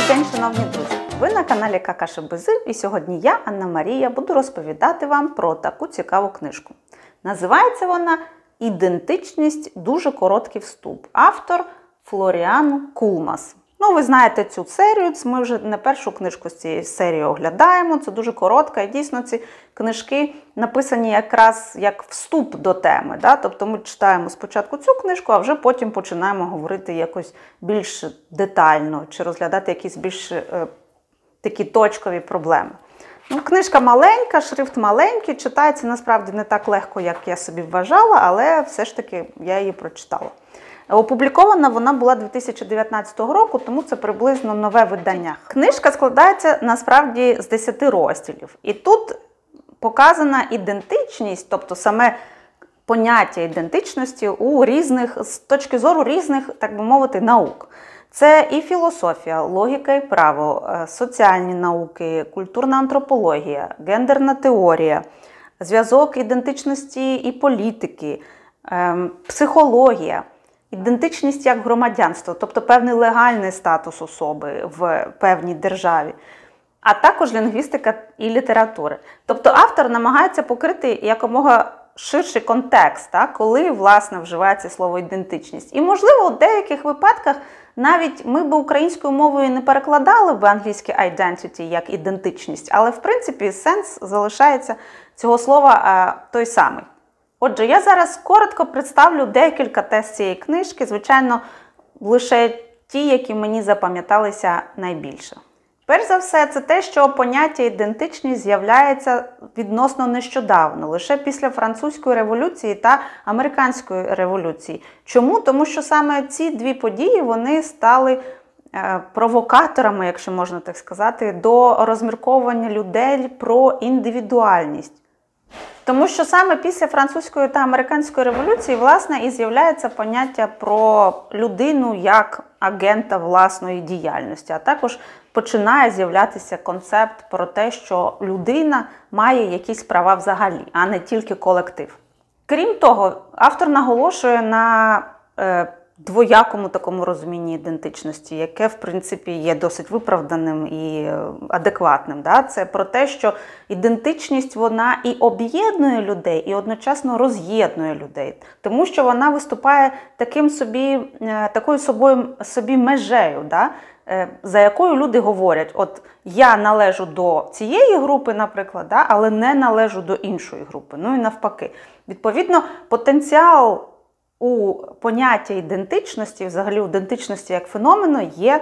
день, шановні друзі! Ви на каналі Какашебези, і сьогодні я, Анна Марія, буду розповідати вам про таку цікаву книжку. Називається вона «Ідентичність. Дуже короткий вступ». Автор Флоріан Кулмас. Ну, ви знаєте цю серію, ми вже не першу книжку з цієї серії оглядаємо, це дуже коротка, і дійсно ці книжки написані якраз як вступ до теми. Да? Тобто ми читаємо спочатку цю книжку, а вже потім починаємо говорити якось більш детально, чи розглядати якісь більш такі точкові проблеми. Ну, книжка маленька, шрифт маленький, читається насправді не так легко, як я собі вважала, але все ж таки я її прочитала. Опублікована вона була 2019 року, тому це приблизно нове видання. Книжка складається насправді з 10 розділів. І тут показана ідентичність, тобто саме поняття ідентичності з точки зору різних, так би мовити, наук. Це і філософія, логіка і право, соціальні науки, культурна антропологія, гендерна теорія, зв'язок ідентичності і політики, психологія. Ідентичність як громадянство, тобто певний легальний статус особи в певній державі, а також лінгвістика і література. Тобто автор намагається покрити якомога ширший контекст, коли, власне, вживається слово ідентичність. І, можливо, у деяких випадках навіть ми б українською мовою не перекладали в англійське identity як ідентичність, але, в принципі, сенс залишається цього слова той самий. Отже, я зараз коротко представлю декілька тез цієї книжки, звичайно, лише ті, які мені запам'яталися найбільше. Перш за все, це те, що поняття ідентичність з'являється відносно нещодавно, лише після Французької революції та Американської революції. Чому? Тому що саме ці дві події, вони стали провокаторами, якщо можна так сказати, до розмірковування людей про індивідуальність. Тому що саме після Французької та Американської революції, власне, і з'являється поняття про людину як агента власної діяльності, а також починає з'являтися концепт про те, що людина має якісь права взагалі, а не тільки колектив. Крім того, автор наголошує на двоякому такому розумінні ідентичності, яке, в принципі, є досить виправданим і адекватним. Да? Це про те, що ідентичність, вона і об'єднує людей, і одночасно роз'єднує людей. Тому що вона виступає такою собі межею, да? За якою люди говорять, от я належу до цієї групи, наприклад, да? Але не належу до іншої групи. Ну і навпаки. Відповідно, потенціал у поняття ідентичності, взагалі ідентичності як феномену, є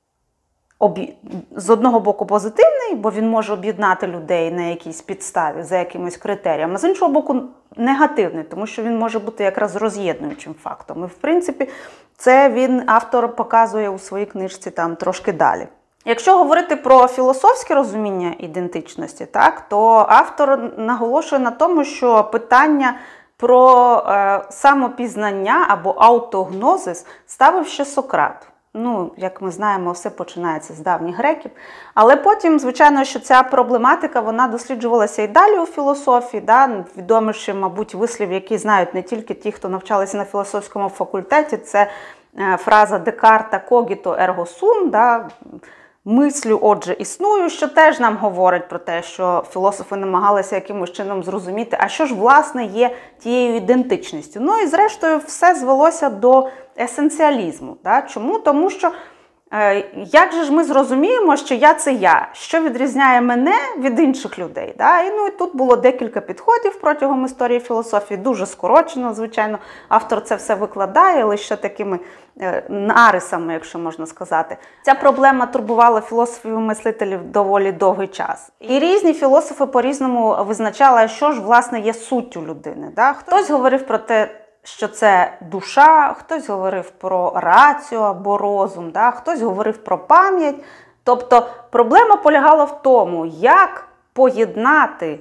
з одного боку позитивний, бо він може об'єднати людей на якійсь підставі, за якимось критеріями, а з іншого боку негативний, тому що він може бути якраз роз'єднуючим фактом. І, в принципі, це автор показує у своїй книжці там трошки далі. Якщо говорити про філософське розуміння ідентичності, то автор наголошує на тому, що питання про самопізнання або аутогнозис ставив ще Сократ. Ну, як ми знаємо, все починається з давніх греків. Але потім, звичайно, що ця проблематика, вона досліджувалася і далі у філософії. Да? Відоміший, мабуть, вислів, який знають не тільки ті, хто навчалися на філософському факультеті, це фраза Декарта «Когіто ерго сум», да? «Мислю, отже, існую», що теж нам говорить про те, що філософи намагалися якимось чином зрозуміти, а що ж, власне, є тією ідентичністю. Ну і, зрештою, все звелося до есенціалізму. Да? Чому? Тому що, як же ж ми зрозуміємо, що я – це я? Що відрізняє мене від інших людей? Да? І тут було декілька підходів протягом історії філософії, дуже скорочено, звичайно. Автор це все викладає, лише такими нарисами, якщо можна сказати. Ця проблема турбувала філософів і мислителів доволі довгий час. І різні філософи по-різному визначали, що ж, власне, є суттю людини. Да? Хтось говорив про те, що це душа, хтось говорив про раціо або розум, да? Хтось говорив про пам'ять. Тобто проблема полягала в тому, як поєднати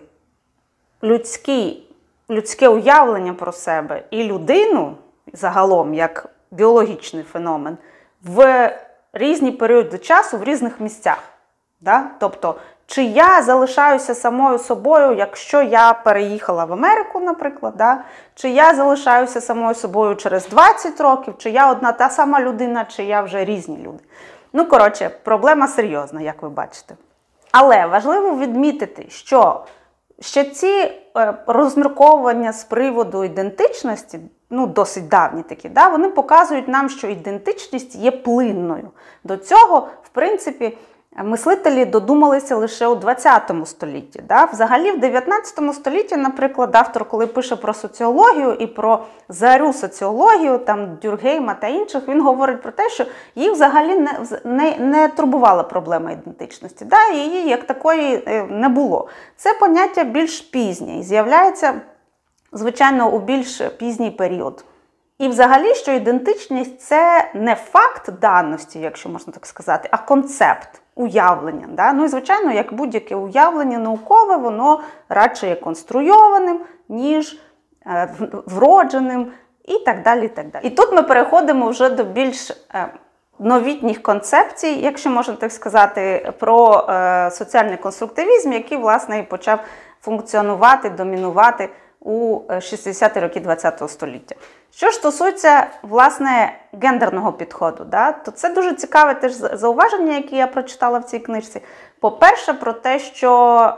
людське уявлення про себе і людину, загалом, як біологічний феномен, в різні періоди часу, в різних місцях. Да? Тобто, чи я залишаюся самою собою, якщо я переїхала в Америку, наприклад, да? Чи я залишаюся самою собою через 20 років, чи я одна та сама людина, чи я вже різні люди. Ну, коротше, проблема серйозна, як ви бачите. Але важливо відмітити, що ще ці розмірковування з приводу ідентичності, ну, досить давні такі, да, вони показують нам, що ідентичність є плинною. До цього, в принципі, мислителі додумалися лише у 20 столітті. Да? Взагалі в 19 столітті, наприклад, автор, коли пише про соціологію і про зарю соціологію, там Дюркгейма та інших, він говорить про те, що їх взагалі не турбувала проблема ідентичності. Да? Її як такої не було. Це поняття більш пізнє і з'являється, звичайно, у більш пізній період. І взагалі, що ідентичність – це не факт даності, якщо можна так сказати, а концепт, уявлення. Да? Ну і, звичайно, як будь-яке уявлення наукове, воно радше є конструйованим, ніж вродженим і так далі, і так далі. І тут ми переходимо вже до більш новітніх концепцій, якщо можна так сказати, про соціальний конструктивізм, який, власне, і почав функціонувати, домінувати у 60-ті роки ХХ століття. Що ж стосується, власне, гендерного підходу, да, то це дуже цікаве теж зауваження, яке я прочитала в цій книжці. По-перше, про те, що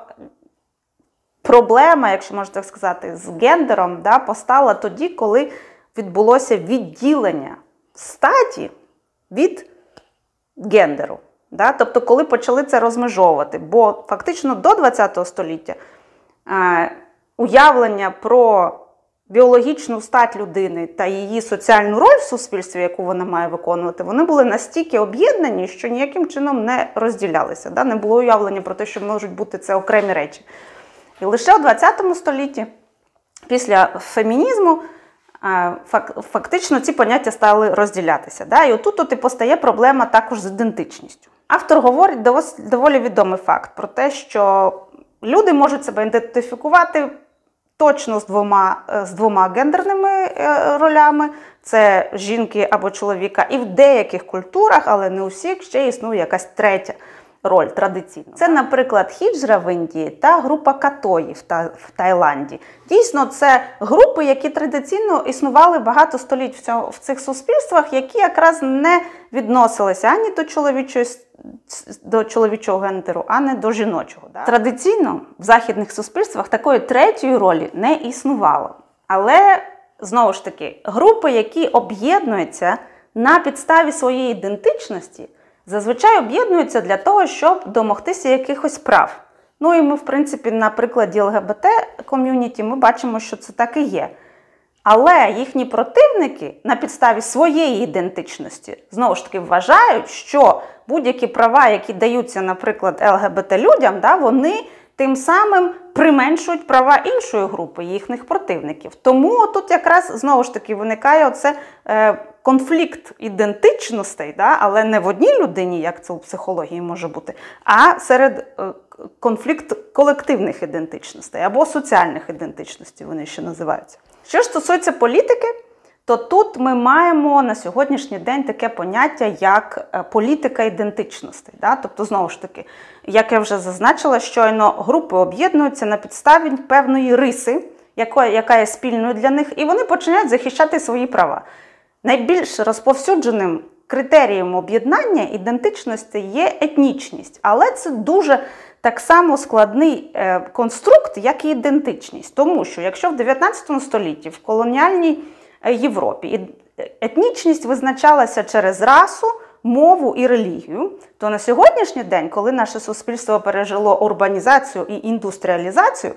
проблема, якщо можна так сказати, з гендером, да, постала тоді, коли відбулося відділення статі від гендеру. Да? Тобто, коли почали це розмежовувати. Бо фактично до ХХ століття уявлення про біологічну стать людини та її соціальну роль в суспільстві, яку вона має виконувати, вони були настільки об'єднані, що ніяким чином не розділялися. Да? Не було уявлення про те, що можуть бути це окремі речі. І лише у ХХ столітті, після фемінізму, фактично ці поняття стали розділятися. Да? І отут і постає проблема також з ідентичністю. Автор говорить доволі відомий факт про те, що люди можуть себе ідентифікувати точно з двома гендерними ролями, це жінки або чоловіка, і в деяких культурах, але не у всіх, ще існує якась третя роль традиційна. Це, наприклад, хіджра в Індії та група катої в Таїланді. Дійсно, це групи, які традиційно існували багато століть в цих суспільствах, які якраз не відносилися ані до чоловічого гендеру, а не до жіночого. Да? Традиційно в західних суспільствах такої третьої ролі не існувало. Але, знову ж таки, групи, які об'єднуються на підставі своєї ідентичності, зазвичай об'єднуються для того, щоб домогтися якихось прав. Ну і ми, в принципі, на прикладі ЛГБТ-ком'юніті ми бачимо, що це так і є. Але їхні противники на підставі своєї ідентичності, знову ж таки, вважають, що будь-які права, які даються, наприклад, ЛГБТ-людям, да, вони тим самим применшують права іншої групи, їхніх противників. Тому тут якраз, знову ж таки, виникає оце конфлікт ідентичностей, да, але не в одній людині, як це у психології може бути, а серед конфлікт колективних ідентичностей або соціальних ідентичностей, вони ще називаються. Що ж стосується політики, то тут ми маємо на сьогоднішній день таке поняття, як політика ідентичностей. Да? Тобто, знову ж таки, як я вже зазначила, щойно групи об'єднуються на підставі певної риси, яка є спільною для них, і вони починають захищати свої права. Найбільш розповсюдженим критерієм об'єднання ідентичності є етнічність, але це дуже так само складний конструкт, як і ідентичність. Тому що якщо в 19 столітті в колоніальній Європі етнічність визначалася через расу, мову і релігію, то на сьогоднішній день, коли наше суспільство пережило урбанізацію і індустріалізацію,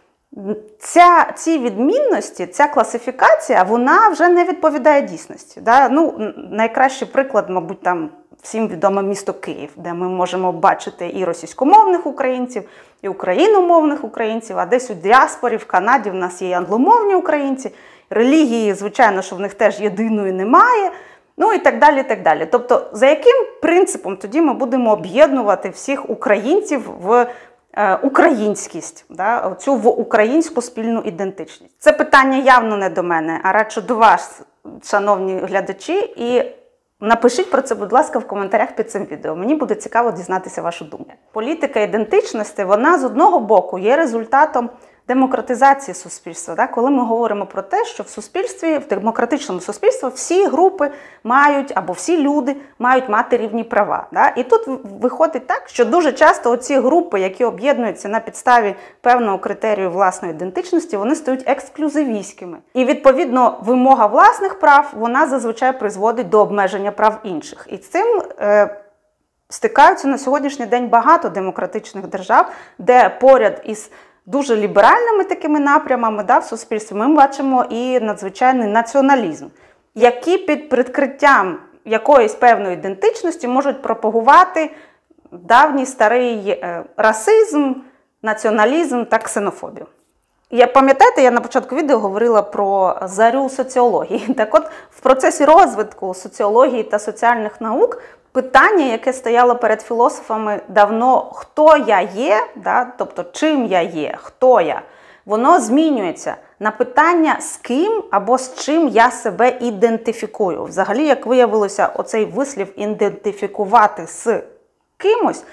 ці відмінності, ця класифікація, вона вже не відповідає дійсності. Да? Ну, найкращий приклад, мабуть, там всім відоме місто Київ, де ми можемо бачити і російськомовних українців, і україномовних українців, а десь у діаспорі, в Канаді в нас є і англомовні українці, релігії, звичайно, що в них теж єдиної немає, ну і так далі, і так далі. Тобто, за яким принципом тоді ми будемо об'єднувати всіх українців в українськість, да, цю в українську спільну ідентичність? Це питання явно не до мене, а радше до вас, шановні глядачі, і напишіть про це, будь ласка, в коментарях під цим відео. Мені буде цікаво дізнатися вашу думку. Політика ідентичності, вона з одного боку є результатом демократизації суспільства, да? Коли ми говоримо про те, що в суспільстві, в демократичному суспільстві всі групи мають, або всі люди мають мати рівні права. Да? І тут виходить так, що дуже часто оці групи, які об'єднуються на підставі певного критерію власної ідентичності, вони стають ексклюзивістськими. І, відповідно, вимога власних прав, вона зазвичай призводить до обмеження прав інших. І з цим стикаються на сьогоднішній день багато демократичних держав, де поряд із дуже ліберальними такими напрямами, да, в суспільстві ми бачимо і надзвичайний націоналізм, які під прикриттям якоїсь певної ідентичності можуть пропагувати давній старий расизм, націоналізм та ксенофобію. Пам'ятаєте, я на початку відео говорила про зарю соціології. Так от, в процесі розвитку соціології та соціальних наук питання, яке стояло перед філософами давно, хто я є, да, тобто чим я є, хто я, воно змінюється на питання, з ким або з чим я себе ідентифікую. Взагалі, як виявилося, оцей вислів «ідентифікувати з кимось»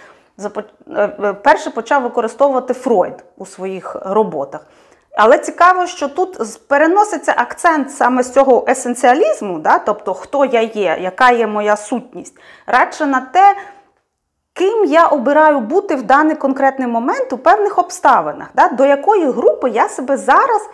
перше почав використовувати Фройд у своїх роботах. Але цікаво, що тут переноситься акцент саме з цього есенціалізму, да, тобто хто я є, яка є моя сутність, радше на те, ким я обираю бути в даний конкретний момент у певних обставинах, да, до якої групи я себе зараз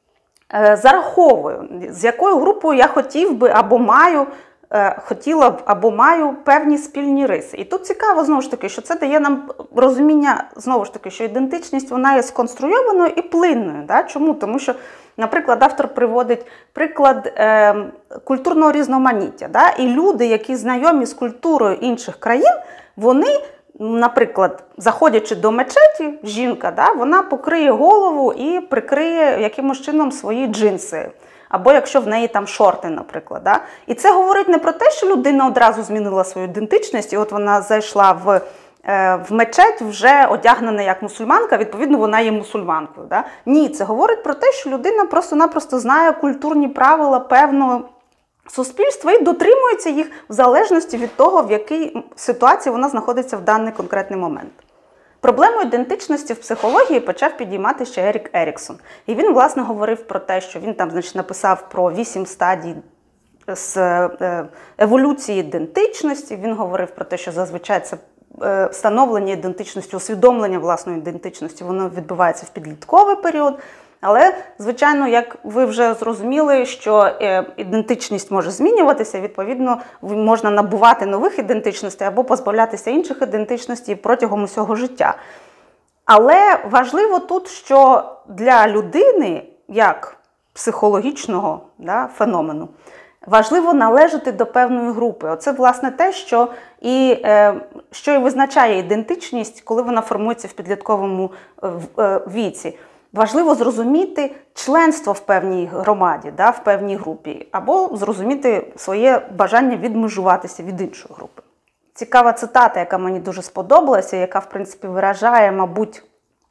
зараховую, з якою групою я хотів би або хотіла б або маю певні спільні риси. І тут цікаво, знову ж таки, що це дає нам розуміння, знову ж таки, що ідентичність, вона є сконструйованою і плинною. Да? Чому? Тому що, наприклад, автор приводить приклад культурного різноманіття. Да? І люди, які знайомі з культурою інших країн, вони, наприклад, заходячи до мечеті, жінка, да, вона покриє голову і прикриє якимось чином свої джинси. Або якщо в неї там шорти, наприклад. Да? І це говорить не про те, що людина одразу змінила свою ідентичність, і от вона зайшла в мечеть вже одягнена як мусульманка, відповідно, вона є мусульманкою. Да? Ні, це говорить про те, що людина просто-напросто знає культурні правила певного суспільства і дотримується їх в залежності від того, в якій ситуації вона знаходиться в даний конкретний момент. Проблему ідентичності в психології почав підіймати ще Ерік Еріксон. І він, власне, говорив про те, що він там, значить, написав про 8 стадій з еволюції ідентичності. Він говорив про те, що зазвичай це встановлення ідентичності, усвідомлення власної ідентичності, воно відбувається в підлітковий період. Але, звичайно, як ви вже зрозуміли, що ідентичність може змінюватися, відповідно, можна набувати нових ідентичностей або позбавлятися інших ідентичностей протягом усього життя. Але важливо тут, що для людини, як психологічного, да, феномену, важливо належати до певної групи. Оце, власне, те, що і визначає ідентичність, коли вона формується в підлітковому віці. Важливо зрозуміти членство в певній громаді, да, в певній групі, або зрозуміти своє бажання відмежуватися від іншої групи. Цікава цитата, яка мені дуже сподобалася, яка, в принципі, виражає, мабуть,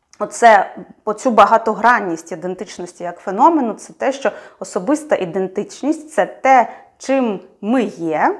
оцю багатогранність ідентичності як феномену, це те, що особиста ідентичність – це те, чим ми є,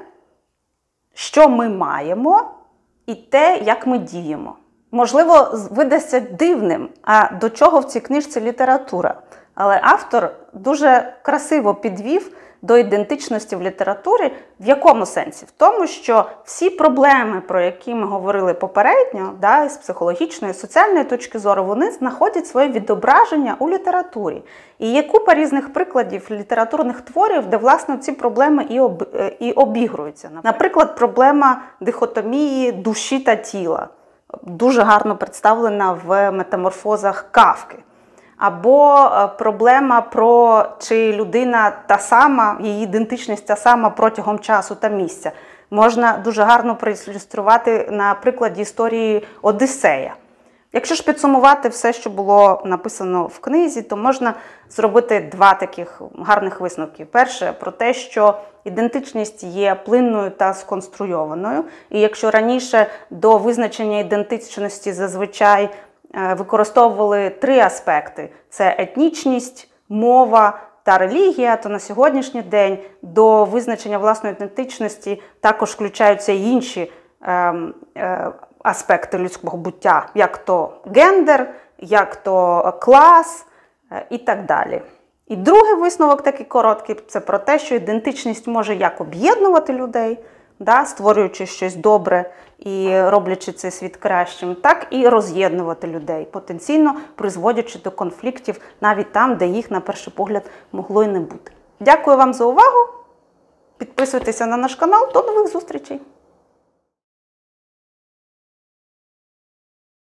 що ми маємо і те, як ми діємо. Можливо, видасться дивним, а до чого в цій книжці література. Але автор дуже красиво підвів до ідентичності в літературі. В якому сенсі? В тому, що всі проблеми, про які ми говорили попередньо, да, з психологічної, соціальної точки зору, вони знаходять своє відображення у літературі. І є купа різних прикладів літературних творів, де, власне, ці проблеми і обігруються. Наприклад, проблема дихотомії душі та тіла. Дуже гарно представлена в метаморфозах Кафки. Або проблема про чи людина та сама, її ідентичність та сама протягом часу та місця. Можна дуже гарно проілюструвати на прикладі історії Одіссея. Якщо ж підсумувати все, що було написано в книзі, то можна зробити два таких гарних висновки. Перше, про те, що ідентичність є плинною та сконструйованою. І якщо раніше до визначення ідентичності зазвичай використовували три аспекти – це етнічність, мова та релігія, то на сьогоднішній день до визначення власної ідентичності також включаються й інші аспекти людського буття, як то гендер, як то клас і так далі. І другий висновок такий короткий – це про те, що ідентичність може як об'єднувати людей, створюючи щось добре і роблячи цей світ кращим, так і роз'єднувати людей, потенційно призводячи до конфліктів навіть там, де їх, на перший погляд, могло й не бути. Дякую вам за увагу. Підписуйтеся на наш канал. До нових зустрічей!